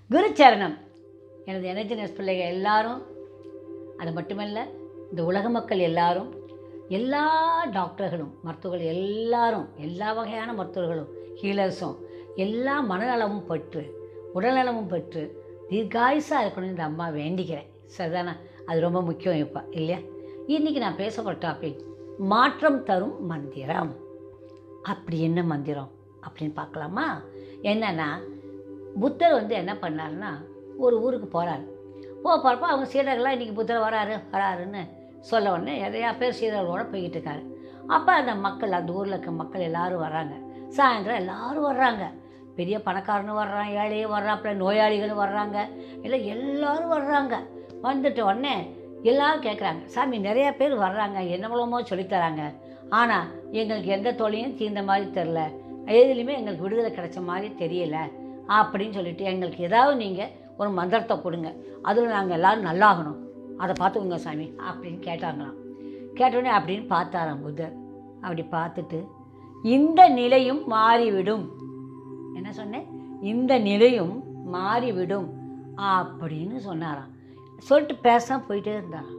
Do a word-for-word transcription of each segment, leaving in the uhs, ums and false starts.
குருச்சரணம். எனது எனர்ஜினஸ் பிள்ளைகள் எல்லாரும், அது மட்டுமல்ல இந்த உலக மக்கள் எல்லாரும், எல்லா டாக்டர்களும் மருத்துவர்கள் எல்லாரும், எல்லா வகையான மருத்துவர்களும் ஹீலர்ஸும் எல்லா மனநலமும் பெற்று உடல்நலமும் பெற்று தீர்காயுசாக இருக்கணும்னு இந்த அம்மா வேண்டிக்கிறேன். சரிதானா? அது ரொம்ப முக்கியம் இப்போ இல்லையா? இன்றைக்கி நான் பேச போகிற டாபிக் மாற்றம் தரும் மந்திரம். அப்படி என்ன மந்திரம் அப்படின்னு பார்க்கலாமா? என்னென்னா, புத்தர் வந்து என்ன பண்ணாருன்னா, ஒரு ஊருக்கு போகிறாரு. போக போகிறப்ப அவங்க சீடர்கள்லாம் இன்றைக்கி புத்தர் வராரு வராருன்னு சொல்ல உடனே நிறையா பேர் சீடர்களோடு போய்கிட்டு இருக்காரு. அப்போ அந்த மக்கள், அந்த ஊரில் இருக்க மக்கள் எல்லோரும் வர்றாங்க. சாயந்தரம் எல்லோரும் வர்றாங்க. பெரிய பணக்காரனும் வர்றான், ஏழையும் வர்றாப்புல, நோயாளிகளும் வர்றாங்க, இல்லை எல்லோரும் வர்றாங்க. வந்துட்ட உடனே எல்லோரும் கேட்குறாங்க, சாமி நிறையா பேர் வர்றாங்க, என்ன மூலமோ சொல்லித்தராங்க, ஆனால் எங்களுக்கு எந்த தொழிலையும் தீர்ந்த மாதிரி தெரில, எதுலேயுமே எங்களுக்கு விடுதலை கிடைச்ச மாதிரி தெரியலை அப்படின்னு சொல்லிட்டு எங்களுக்கு ஏதாவது நீங்கள் ஒரு மந்திரத்தை கொடுங்க, அதில் நாங்கள் எல்லோரும் நல்லாகணும், அதை பார்த்துக்கோங்க சாமி அப்படின்னு கேட்டாங்களாம். கேட்டோடனே அப்படின்னு பார்த்தாராம் புத்தர். அப்படி பார்த்துட்டு, இந்த நிலையும் மாறிவிடும், என்ன சொன்னேன், இந்த நிலையும் மாறிவிடும் அப்படின்னு சொன்னாராம். சொல்லிட்டு பேசாம போயிட்டே இருந்தாராம்.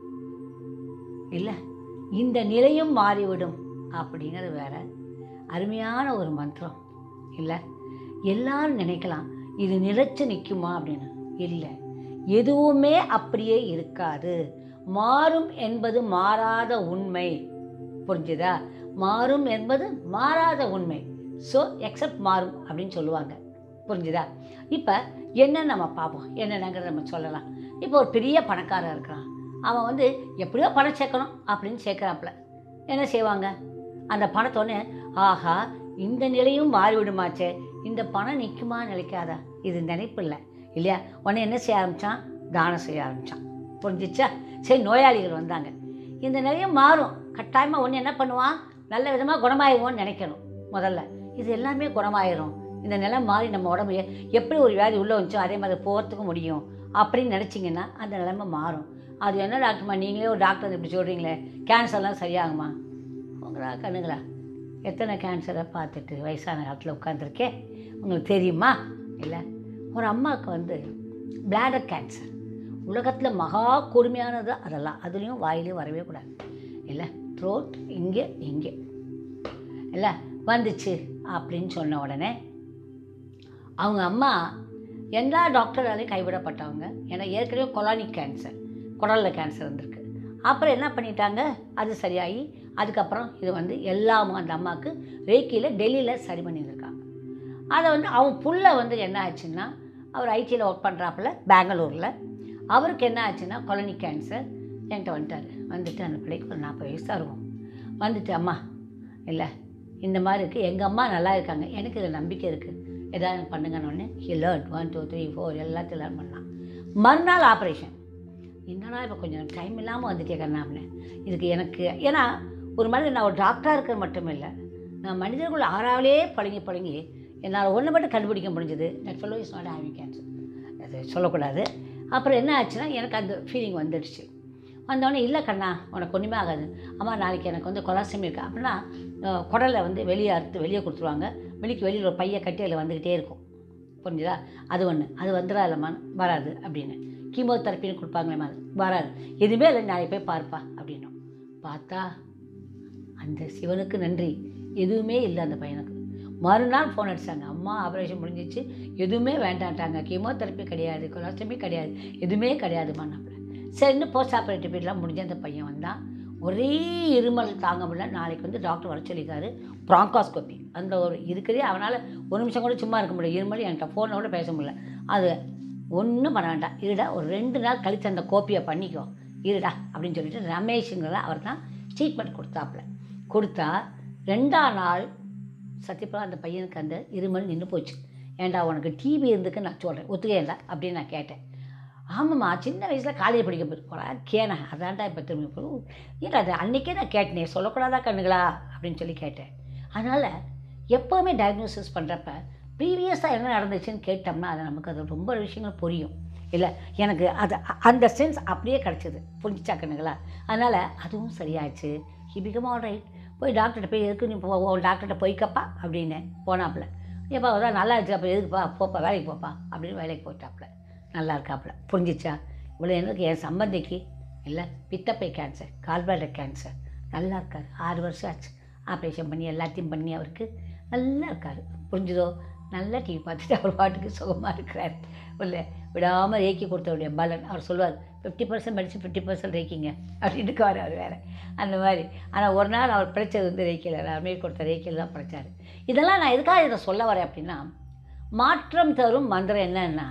இல்லை, இந்த நிலையும் மாறிவிடும் அப்படிங்கிறது வேற, அருமையான ஒரு மந்திரம் இல்லை. எல்லாரும் நினைக்கலாம் இது நிலைச்சு நிற்குமா அப்படின்னு. இல்லை, எதுவுமே அப்படியே இருக்காது. மாறும் என்பது மாறாத உண்மை. புரிஞ்சுதா? மாறும் என்பது மாறாத உண்மை. ஸோ எக்ஸப்ட் மாறும் அப்படின்னு சொல்லுவாங்க. புரிஞ்சுதா? இப்போ என்ன நம்ம பார்ப்போம், என்னென்னங்கிறத நம்ம சொல்லலாம். இப்போ ஒரு பெரிய பணக்காரன் இருக்கிறான். அவன் வந்து எப்படியோ பணம் சேர்க்கணும் அப்படின்னு சேர்க்குறாப்புல. என்ன செய்வாங்க, அந்த பணத்தோடனே ஆஹா இந்த நிலையும் மாறிவிடுமாச்சே, இந்த பணம் நிற்குமா நிலைக்காதா, இது நினைப்பு இல்லை இல்லையா? உடனே என்ன செய்ய ஆரம்பித்தான், தானம் செய்ய ஆரம்பித்தான். புரிஞ்சிச்சா? சரி, நோயாளிகள் வந்தாங்க, இந்த நிலையும் மாறும் கட்டாயமாக. ஒன்று என்ன பண்ணுவான், நல்ல விதமாக குணமாயிடுவோன்னு நினைக்கணும் முதல்ல. இது எல்லாமே குணமாயிரும், இந்த நிலை மாறி நம்ம உடம்பு எப்படி ஒரு வியாதி உள்ளே வந்துச்சோ அதே மாதிரி போகிறதுக்கு முடியும் அப்படின்னு நினச்சிங்கன்னா அந்த நிலைமை மாறும். அது என்ன டாக்டர்மா, நீங்களே ஒரு டாக்டர் இப்படி சொல்கிறீங்களே, கேன்சர்லாம் சரியாகுமா? உங்களா கண்ணுங்களா, எத்தனை கேன்சரை பார்த்துட்டு வயசான காலத்தில் உட்காந்துருக்கேன், உங்களுக்கு தெரியுமா? இல்லை, ஒரு அம்மாவுக்கு வந்து பிளாடர் கேன்சர், உலகத்தில் மகா கொடுமையானது அதெல்லாம், அதுலேயும் வாயிலையும் வரவே கூடாது இல்லை, த்ரோட் இங்கே இங்கே இல்லை வந்துச்சு அப்படின்னு சொன்ன உடனே அவங்க அம்மா எல்லா டாக்டராலையும் கைவிடப்பட்டவங்க. ஏன்னா ஏற்கனவே கொலானிக் கேன்சர், குடலில் கேன்சர் இருந்திருக்கு. அப்புறம் என்ன பண்ணிட்டாங்க, அது சரியாகி அதுக்கப்புறம் இது வந்து எல்லாமும் அந்த அம்மாவுக்கு ரேக்கியில் டெல்லியில் சரி பண்ணியிருக்காங்க. அதை வந்து அவன் புள்ள வந்து என்ன ஆச்சுன்னா, அவர் ஐடியில் ஒர்க் பண்ணுறாப்புல பெங்களூரில், அவருக்கு என்ன ஆச்சுன்னா கொலானிக் கேன்சர். என்கிட்ட வந்துட்டார். வந்துட்டு அந்த பிள்ளைக்கு ஒரு நாற்பது வயசு தருவோம். வந்துட்டு அம்மா இல்லை இந்த மாதிரி இருக்குது, எங்கள் அம்மா நல்லா இருக்காங்க, எனக்கு இதில் நம்பிக்கை இருக்குது, எதாவது பண்ணுங்கன்னு. He learn one two three four எல்லாத்தையும் லேர்ன் பண்ணான். மறுநாள் ஆப்ரேஷன். என்னன்னா இப்போ கொஞ்சம் டைம் இல்லாமல் வந்துட்டே கண்ணாம்னு. இதுக்கு எனக்கு ஏன்னா ஒரு மனிதன், நான் ஒரு டாக்டராக இருக்கிற மட்டும் இல்லை, நான் மனிதர்கள் ஆறாவலே பழங்கி பழங்கி என்னால் ஒன்று மட்டும் கண்டுபிடிக்க முடிஞ்சது, that fellow is not having cancer. அது சொல்லக்கூடாது. அப்புறம் என்ன ஆச்சுன்னா எனக்கு அந்த ஃபீலிங் வந்துடுச்சு. வந்தோடனே இல்லை கண்ணா உனக்கு ஒன்றுமே ஆகாது, அம்மா நாளைக்கு எனக்கு வந்து கொலாஸ்ட்ரம் இருக்குது அப்படின்னா குடலை வந்து வெளியே அறுத்து வெளியே கொடுத்துருவாங்க, வெளிக்கு வெளியில் ஒரு பையை கட்டி அதில் வந்துக்கிட்டே இருக்கும். புரிஞ்சுதா? அது ஒன்று, அது வந்துடா இல்லைம்மா, வராது அப்படின்னு. கீமோதெரப்பின்னு கொடுப்பாங்களேம்மா, அது வராது, எதுவுமே இல்லை, நாளைக்கு போய் பார்ப்பா அப்படின்னும். பார்த்தா அந்த சிவனுக்கு நன்றி, எதுவுமே இல்லை அந்த பையனுக்கு. மறுநாள் ஃபோன் அடித்தாங்க, அம்மா ஆப்ரேஷன் முடிஞ்சிச்சு, எதுவுமே வேண்டான்ட்டாங்க, கீமோதெரப்பி கிடையாது, கொலாஸ்ட்ரமி கிடையாது, எதுவுமே கிடையாதுமா. நம்மள சரின்னு போஸ்ட் ஆப்ரேட்டிவ் பீரியட்லாம் முடிஞ்ச அந்த பையன் வந்தான். ஒரே இருமல் தாங்க முடியல. நாளைக்கு வந்து டாக்டர் வர சொல்லியிருக்காரு, ப்ராங்காஸ்கோப்பி. அந்த ஒரு இருக்கிறதே அவனால் ஒரு நிமிஷம் கூட சும்மா இருக்க முடியல, இருமல். என்கிட்ட ஃபோனில் கூட பேச முடியல. அது ஒன்றும் பண்ண வேண்டாம், இருடா ஒரு ரெண்டு நாள் கழித்து அந்த கோப்பியை பண்ணிக்கோ இருடா அப்படின்னு சொல்லிட்டு ரமேஷுங்கிற அவர் தான் ட்ரீட்மெண்ட் கொடுத்தாப்புல. கொடுத்தா ரெண்டாம் நாள் சத்தியப்பா அந்த பையனுக்கு அந்த இருமல் நின்று போச்சு. ஏன்டா உனக்கு டிவி இருந்துக்கு நான் சொல்கிறேன், ஒத்துக்கேன்டா அப்படின்னு நான் கேட்டேன். ஆமாம்மா, சின்ன வயசில் காலேஜ் படிக்க போகிறேன் கேனேன், அதான்டா இப்போ திரும்பி போய் இல்லை அது அன்றைக்கே நான் கேட்டேனே, சொல்லக்கூடாதா கண்ணுங்களா அப்படின்னு சொல்லி கேட்டேன். அதனால் எப்போவுமே டயக்னோசிஸ் பண்ணுறப்ப ப்ரீவியஸாக என்ன நடந்துச்சுன்னு கேட்டோம்னா அது நமக்கு அது ரொம்ப விஷயங்கள் புரியும் இல்லை. எனக்கு அது அந்த சென்ஸ் அப்படியே கிடச்சிது, புரிஞ்சிச்சா கண்ணுங்களா? அதனால் அதுவும் சரியாச்சு. He become all right. போய் டாக்டர்கிட்ட போய் எதுக்கு நீ போ டாக்டர்கிட்ட போய்க்கப்பா அப்படின்னு போனாப்புல. ஏப்பா அதான் நல்லா இருந்துச்சு, அப்போ எதுக்குப்பா போப்பா வேலைக்கு போப்பா அப்படின்னு வேலைக்கு போயிட்டாப்புல. நல்லா இருக்காப்புல. புரிஞ்சிச்சா? இவ்வளோ எனக்கு என் சம்பந்திக்கு இல்லை பித்தப்பை கேன்சர், கால்பிளாடர் கேன்சர், நல்லா இருக்கார். ஆறு வருஷம் ஆச்சு ஆப்ரேஷன் பண்ணி எல்லாத்தையும் பண்ணி அவருக்கு நல்லா இருக்கார். புரிஞ்சுதோ? நல்லா டிவி பார்த்துட்டு அவர் பாட்டுக்கு சுகமாக இருக்கிறார். இல்லை விடாமல் ரேக்கி கொடுத்தவருடைய பலன். அவர் சொல்லுவார் ஃபிஃப்டி பர்சன்ட் படித்து ஃபிஃப்டி பர்சன்ட் ரேக்கிங்க அப்படின்ட்டுக்குவார் அவர் வேறு அந்த மாதிரி. ஆனால் ஒரு நாள் அவர் பிழைச்சது வந்து ரேக்கியில், அமீர் கொடுத்த ரேக்கியில் தான் பிழைச்சார். இதெல்லாம் நான் எதுக்காக இதை சொல்ல வரேன் அப்படின்னா, மாற்றம் தரும் மந்திரம் என்னன்னா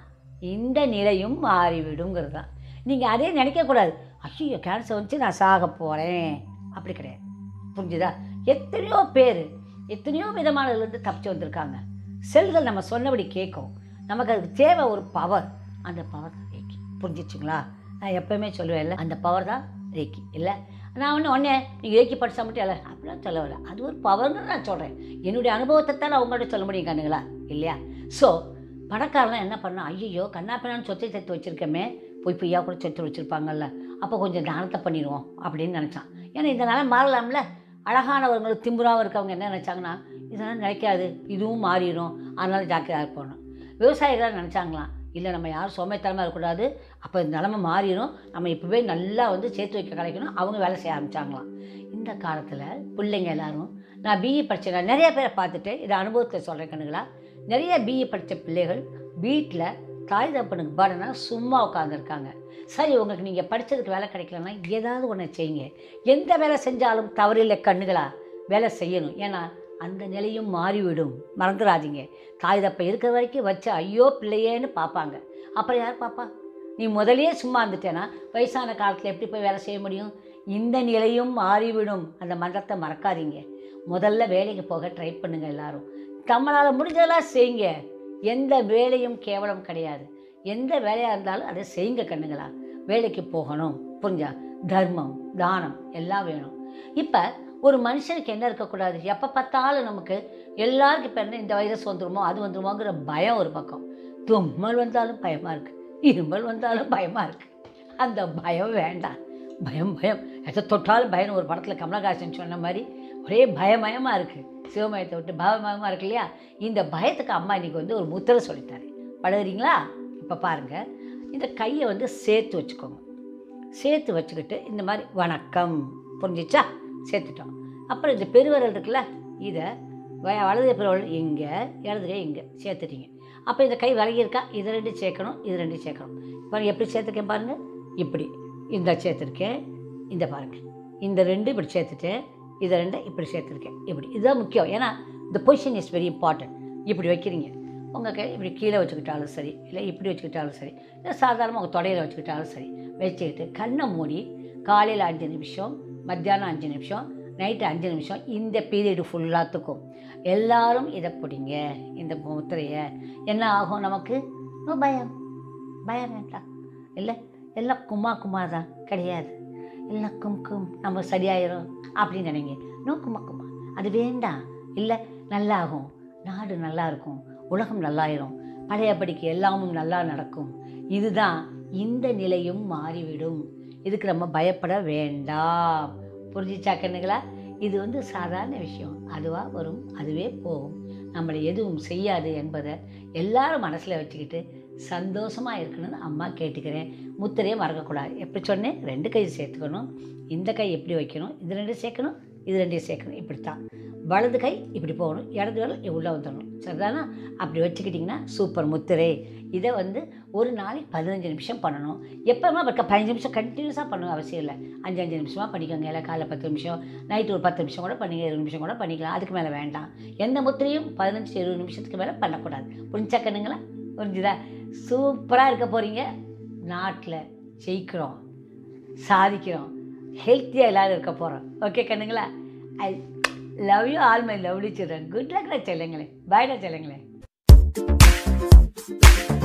இந்த நிலையும் மாறிவிடுங்கிறது தான். நீங்கள் அதே நினைக்கக்கூடாது, ஐயோ கேன்சர் வந்துச்சு நான் சாக போகிறேன், அப்படி கிடையாது. புரிஞ்சுதா? எத்தனையோ பேர் எத்தனையோ விதமானதுலேருந்து தப்பிச்சு வந்திருக்காங்க. செல்கள் நம்ம சொன்னபடி கேட்கும். நமக்கு அதுக்கு தேவை ஒரு பவர். அந்த பவர் தான் ரேக்கி. புரிஞ்சிச்சுங்களா? நான் எப்போயுமே சொல்லுவேன் இல்லை, அந்த பவர் தான் ரேக்கி. இல்லை நான் ஒன்று ஒன்றே நீங்கள் ரேக்கி படித்தா மட்டும் இல்லை அப்படிலாம் சொல்ல வரல. அது ஒரு பவர்னு நான் சொல்கிறேன். என்னுடைய அனுபவத்தை தான் நான் உங்கள்கிட்ட சொல்ல முடியும் கண்ணுங்களா, இல்லையா? ஸோ பணக்காரலாம் என்ன பண்ணால், ஐயோ கண்ணாப்பினான்னு சொத்தை சேர்த்து வச்சுருக்கமே, போய் பொய்யா கூட சொத்து வச்சுருப்பாங்கல்ல, அப்போ கொஞ்சம் தானத்தை பண்ணிடுவோம் அப்படின்னு நினச்சான். ஏன்னா இதனால மாறலாம்ல. அழகானவர்களும் திம்புறாவும் இருக்கவங்க என்ன நினச்சாங்கன்னா, இதெல்லாம் நினைக்காது, இதுவும் மாறிடும், அதனால ஜாக்கிரதாக இருப்போம். விவசாயிகளாக நினச்சாங்களாம், இல்லை நம்ம யாரும் சோம்பேத்தனமாக இருக்கக்கூடாது, அப்போ இந்த நிலமை மாறிடும், நம்ம இப்போவே நல்லா வந்து சேர்த்து வைக்க கிடைக்கணும், அவங்க வேலை செய்ய ஆரம்பித்தாங்களாம். இந்த காலத்தில் பிள்ளைங்க எல்லோரும், நான் பிஇ படித்தேன், நிறைய பேரை பார்த்துட்டு இதை அனுபவத்தில் சொல்கிறேன் கண்ணுங்களா. நிறைய பிஇ படித்த பிள்ளைகள் வீட்டில் தாய் தப்பனுக்கு படனா சும்மா உட்காந்துருக்காங்க. சரி, உங்களுக்கு நீங்கள் படித்ததுக்கு வேலை கிடைக்கலன்னா ஏதாவது ஒன்று செய்யுங்க. எந்த வேலை செஞ்சாலும் தவறில்லை கண்ணுகளா, வேலை செய்யணும். ஏன்னா அந்த நிலையும் மாறிவிடும், மறந்துடாதீங்க. தாய் தப்பை இருக்கிற வரைக்கும் வச்சு ஐயோ பிள்ளையேன்னு பார்ப்பாங்க. அப்புறம் யார் பார்ப்பா? நீ முதலே சும்மா இருந்துட்டேன்னா வயசான காலத்தில் எப்படி போய் வேலை செய்ய முடியும்? இந்த நிலையும் மாறிவிடும். அந்த மந்திரத்தை மறக்காதீங்க. முதல்ல வேலைக்கு போக ட்ரை பண்ணுங்கள் எல்லாரும். நம்மளால் முடிஞ்சதெல்லாம் செய்யுங்க. எந்த வேலையும் கேவலம் கிடையாது. எந்த வேலையாக இருந்தாலும் அதை செய்யுங்க கண்ணுங்களா. வேலைக்கு போகணும், புரிஞ்சா? தர்மம் தானம் எல்லாம் வேணும். இப்போ ஒரு மனுஷனுக்கு என்ன இருக்கக்கூடாது, எப்போ பார்த்தாலும் நமக்கு எல்லாருக்கும் இப்போ என்ன இந்த வைரஸ் வந்துடுமோ அது வந்துடுமோங்கிற பயம் ஒரு பக்கம். தும்மல் வந்தாலும் பயமாக இருக்குது, இருமல் வந்தாலும் பயமாக இருக்குது. அந்த பயம் வேண்டாம். பயம் பயம் எதை தொட்டாலும் பயம். ஒரு படத்தில் கமலஹாசன் சொன்ன மாதிரி ஒரே பயமயமாக இருக்குது. சிவமயத்தை விட்டு பயமயமாக இருக்கு இல்லையா? இந்த பயத்துக்கு அம்மா இன்றைக்கி வந்து ஒரு முத்திரை சொல்லித்தாரு. பழகுறீங்களா? இப்போ பாருங்கள், இந்த கையை வந்து சேர்த்து வச்சுக்கோங்க. சேர்த்து வச்சுக்கிட்டு இந்த மாதிரி வணக்கம், புரிஞ்சிச்சா? சேர்த்துட்டோம். அப்புறம் இந்த பெருவிரல் இருக்குல்ல, இதை வலது பெருவிரல் இங்கே, இடது கை இங்கே சேர்த்துட்டீங்க. அப்போ இந்த கை விலகி இருக்கா, இது ரெண்டு சேர்க்கணும், இது ரெண்டு சேர்க்கணும். பாருங்கள் எப்படி சேர்த்துருக்கேன் பாருங்கள். இப்படி இந்த சேர்த்துருக்கேன், இந்த பாருங்கள் இந்த ரெண்டு இப்படி சேர்த்துட்டேன், இதை ரெண்டு இப்படி சேர்த்துருக்கேன். இப்படி இதுதான் முக்கியம். ஏன்னா இந்த பொசிஷன் இஸ் வெரி இம்பார்ட்டன்ட். இப்படி வைக்கிறீங்க, உங்கள் கை இப்படி கீழே வச்சுக்கிட்டாலும் சரி, இல்லை இப்படி வச்சுக்கிட்டாலும் சரி, இல்லை சாதாரணமாக உங்கள் தொடையில் வச்சுக்கிட்டாலும் சரி, வச்சுக்கிட்டு கண்ணை மூடி காலையில் அஞ்சு நிமிஷம், மத்தியானம் அஞ்சு நிமிஷம், நைட்டு அஞ்சு நிமிஷம், இந்த பீரியடு ஃபுல்லாத்துக்கும் எல்லோரும் இதை பிடிங்க. இந்த முத்திரையை என்ன ஆகும் நமக்கு? பயம் பயம் வேண்டாம். இல்லை எல்லாம் குமா குமா தான் கிடையாது, எல்லாம் கும் கும் நம்ம சரியாயிரும் அப்படின்னு நினைங்க. நோ குமா குமா, அது வேண்டாம். இல்லை நல்லாகும், நாடு நல்லா இருக்கும், உலகம் நல்லாயிரும், பழையபடிக்கு எல்லாமும் நல்லா நடக்கும். இதுதான் இந்த நிலையும் மாறிவிடும். இதுக்கு நம்ம பயப்பட வேண்டாம். புரிஞ்சிச்சா கண்ணுங்களா? இது வந்து சாதாரண விஷயம். அதுவாக வரும், அதுவே போகும், நம்மளை எதுவும் செய்யாது என்பதை எல்லாரும் மனசில் வச்சுக்கிட்டு சந்தோஷமாக இருக்கணும்னு அம்மா கேட்டுக்கிறேன். முத்திரையே மறக்கக்கூடாது. எப்படி சொன்னேன்? ரெண்டு கை சேர்த்துக்கணும். இந்த கை எப்படி வைக்கணும்? இது ரெண்டு சேர்க்கணும், இது ரெண்டையும் சேர்க்கணும். இப்படித்தான். வலது கை இப்படி போகணும், இடது விரல் உள்ளே வந்துடணும். சரிதானா? அப்படி வச்சுக்கிட்டிங்கன்னா சூப்பர் முத்திரை. இதை வந்து ஒரு நாளைக்கு பதினஞ்சு நிமிஷம் பண்ணணும். எப்போவுமே பக்க பதினஞ்சு நிமிஷம் கண்டினியூஸாக பண்ணணும் அவசியம் இல்லை. அஞ்சு அஞ்சு நிமிஷமாக பண்ணிக்கோங்க. இல்லை காலைல பத்து நிமிஷம், நைட்டு ஒரு பத்து நிமிஷம் கூட பண்ணிங்க, இருபது நிமிஷம் கூட பண்ணிக்கலாம். அதுக்கு மேலே வேண்டாம். எந்த முத்திரையும் பதினஞ்சு இருபது நிமிஷத்துக்கு மேலே பண்ணக்கூடாது. புரிஞ்சா கண்ணுங்களா? புரிஞ்சுதா? சூப்பராக இருக்க போகிறீங்க. நாட்டில் ஜெயிக்கிறோம், சாதிக்கிறோம், ஹெல்த்தியாக எல்லோரும் இருக்க போகிறோம். ஓகே கண்ணுங்களா? I love you all my lovely children. Good லக்டா செல்லுங்களே. பாய்டா செல்லுங்களே.